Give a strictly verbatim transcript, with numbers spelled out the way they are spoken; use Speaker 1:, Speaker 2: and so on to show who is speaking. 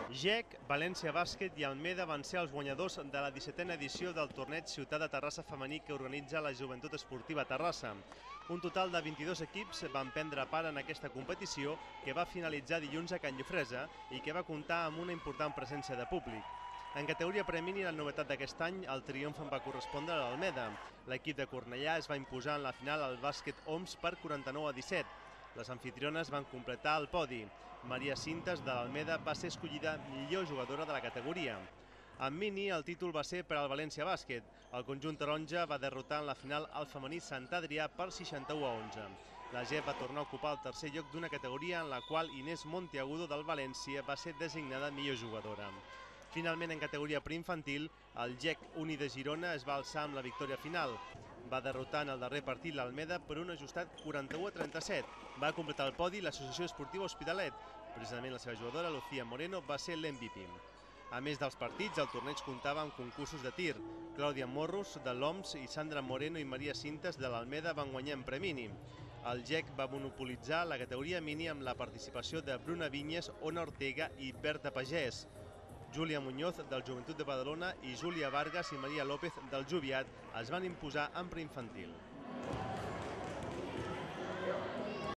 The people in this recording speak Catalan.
Speaker 1: G E C, València Bàsquet i Almeda van ser els guanyadors de la dissetena edició del torneig Ciutat de Terrassa femení que organitza la Joventut Esportiva Terrassa. Un total de vint-i-dos equips van prendre part en aquesta competició que va finalitzar dilluns a Can Llofresa i que va comptar amb una important presència de públic. En categoria premini, la novetat d'aquest any, el triomf en va correspondre a l'Almeda. L'equip de Cornellà es va imposar en la final al bàsquet Oms per quaranta-nou a disset. Les anfitriones van completar el podi. Maria Cintes de l'Almeda va ser escollida millor jugadora de la categoria. En mini, el títol va ser per al València Bàsquet. El conjunt taronja va derrotar en la final el femení Sant Adrià per seixanta-u a onze. La G E C va tornar a ocupar el tercer lloc d'una categoria en la qual Inés Monteagudo del València va ser designada millor jugadora. Finalment, en categoria preinfantil, el G E C Uni de Girona es va alçar amb la victòria final. Va derrotar en el darrer partit l'Almeda per un ajustat quaranta-u a trenta-set. Va completar el podi l'Associació Esportiva Hospitalet. Precisament la seva jugadora, Lucía Moreno, va ser l'M V P. A més dels partits, el torneig comptava amb concursos de tir. Clàudia Morros, de l'O M S, i Sandra Moreno i Maria Cintes, de l'Almeda, van guanyar en premini. El G E C va monopolitzar la categoria mini amb la participació de Bruna Vinyes, Ona Ortega i Berta Pagès. Júlia Muñoz, del Joventut de Badalona, i Júlia Vargas i Maria López, del Joviat, es van imposar en preinfantil.